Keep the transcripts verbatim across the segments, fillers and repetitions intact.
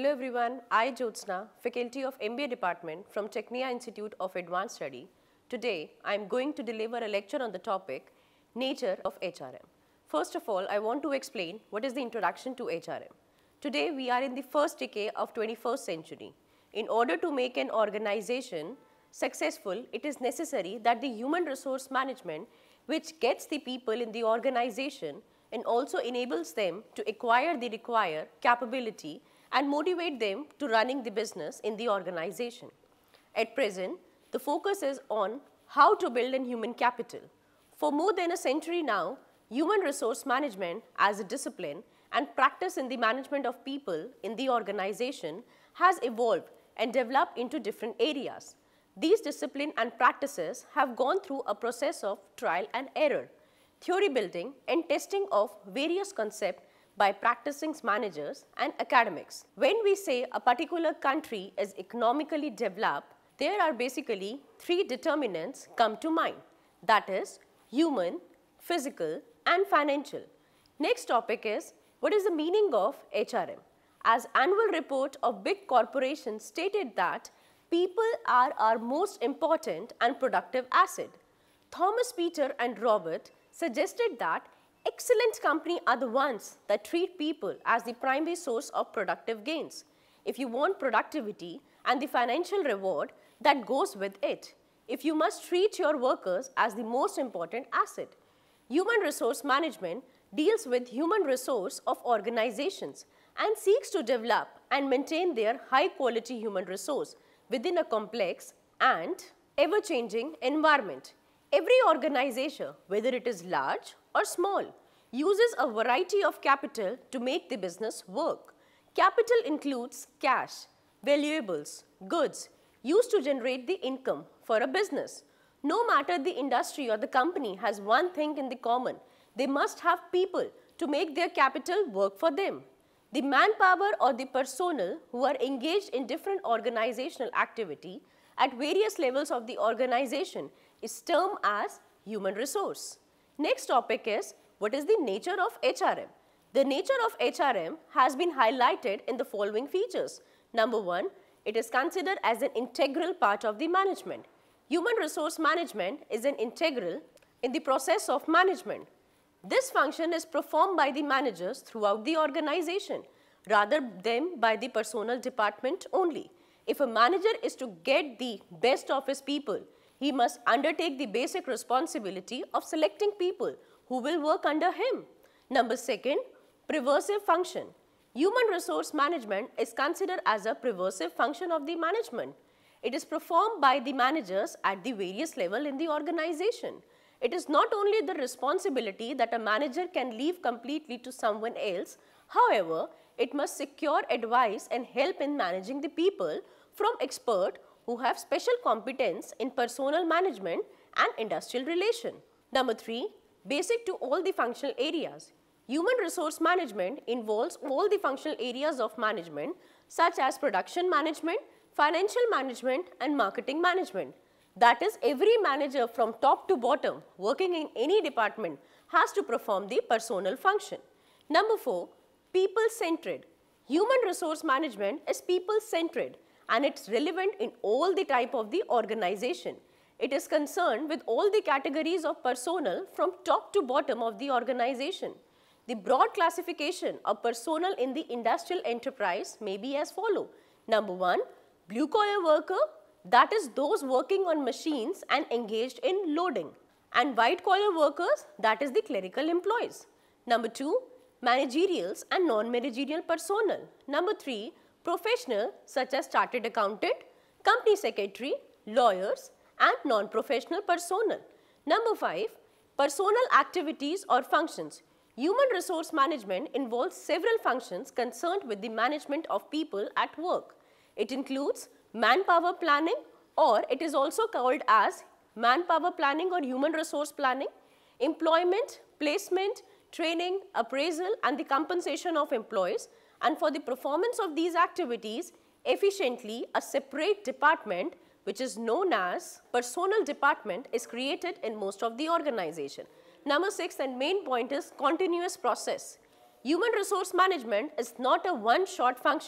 Hello everyone, I Jyotsna, Faculty of M B A Department from Technia Institute of Advanced Study. Today, I am going to deliver a lecture on the topic, Nature of H R M. First of all, I want to explain what is the introduction to H R M. Today, we are in the first decade of twenty-first century. In order to make an organization successful, it is necessary that the human resource management, which gets the people in the organization and also enables them to acquire the required capability and motivate them to running the business in the organization. At present, the focus is on how to build in human capital. For more than a century now, human resource management as a discipline and practice in the management of people in the organization has evolved and developed into different areas. These discipline and practices have gone through a process of trial and error, theory building and testing of various concepts by practicing managers and academics. When we say a particular country is economically developed, there are basically three determinants come to mind, that is human, physical and financial. Next topic is what is the meaning of H R M? As annual report of big corporations stated that people are our most important and productive asset. Thomas Peter and Robert suggested that excellent companies are the ones that treat people as the primary source of productive gains. If you want productivity and the financial reward that goes with it, if you must treat your workers as the most important asset. Human resource management deals with human resource of organizations and seeks to develop and maintain their high quality human resource within a complex and ever-changing environment. Every organization, whether it is large or small, uses a variety of capital to make the business work. Capital includes cash, valuables, goods used to generate the income for a business. No matter the industry or the company has one thing in the common, they must have people to make their capital work for them. The manpower or the personnel who are engaged in different organizational activity at various levels of the organization is termed as human resource. Next topic is what is the nature of H R M? The nature of H R M has been highlighted in the following features. Number one, it is considered as an integral part of the management. Human resource management is an integral in the process of management. This function is performed by the managers throughout the organization rather than by the personnel department only. If a manager is to get the best of his people, he must undertake the basic responsibility of selecting people who will work under him. Number second, preversive function. Human resource management is considered as a preversive function of the management. It is performed by the managers at the various levels in the organization. It is not only the responsibility that a manager can leave completely to someone else, however, it must secure advice and help in managing the people from experts who have special competence in personnel management and industrial relation. Number three, basic to all the functional areas. Human resource management involves all the functional areas of management such as production management, financial management and marketing management. That is, every manager from top to bottom working in any department has to perform the personnel function. Number four, people-centered. Human resource management is people-centered and it's relevant in all the type of the organization. It is concerned with all the categories of personnel from top to bottom of the organization. The broad classification of personnel in the industrial enterprise may be as follow. Number one, blue-collar worker, that is those working on machines and engaged in loading, and white-collar workers, that is the clerical employees. Number two, managerials and non-managerial personnel. Number three, professional such as chartered accountant, company secretary, lawyers and non-professional personnel. Number five, personnel activities or functions. Human resource management involves several functions concerned with the management of people at work. It includes manpower planning, or it is also called as manpower planning or human resource planning, employment, placement, training, appraisal and the compensation of employees, and for the performance of these activities efficiently, a separate department which is known as personnel department is created in most of the organization. Number six and main point is continuous process. Human resource management is not a one-shot function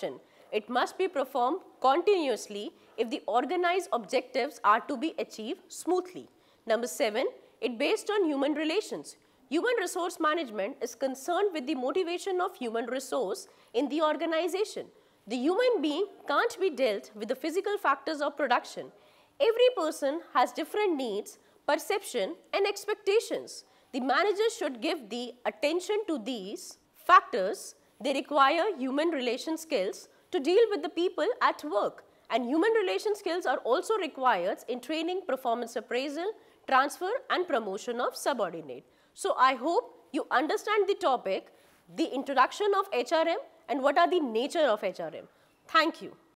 it must be performed continuously if the organized objectives are to be achieved smoothly. Number seven, it based on human relations. Human resource management is concerned with the motivation of human resource in the organization. The human being can't be dealt with the physical factors of production. Every person has different needs, perception and expectations. The manager should give the attention to these factors. They require human relation skills to deal with the people at work, and human relation skills are also required in training, performance appraisal, transfer and promotion of subordinate. So I hope you understand the topic, the introduction of H R M and what are the nature of H R M. Thank you.